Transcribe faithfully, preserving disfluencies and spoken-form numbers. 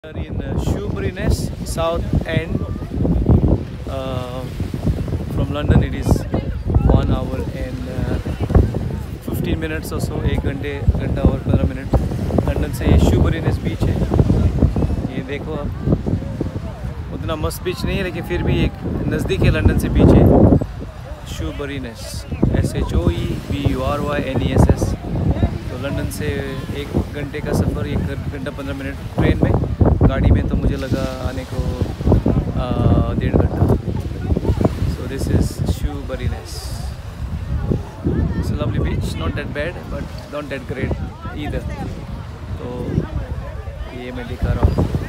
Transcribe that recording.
are in uh, Shoeburyness south end. Uh, from London it is one hour and uh, fifteen minutes or so. एक घंटे घंटा और पंद्रह minute London से। ये Shoeburyness बीच है। ये देखो आप, उतना मस्त बीच नहीं है लेकिन फिर भी एक नज़दीक है लंदन से बीच है। Shoeburyness, S H O E B U R Y N E S S. तो लंदन से एक घंटे का सफ़र, एक घंटा पंद्रह मिनट ट्रेन में। गाड़ी में तो मुझे लगा आने को डेढ़ घंटा। So this is Shoeburyness. It's a lovely beach, not that bad but not that great either. तो ये मैं दिखा रहा हूँ।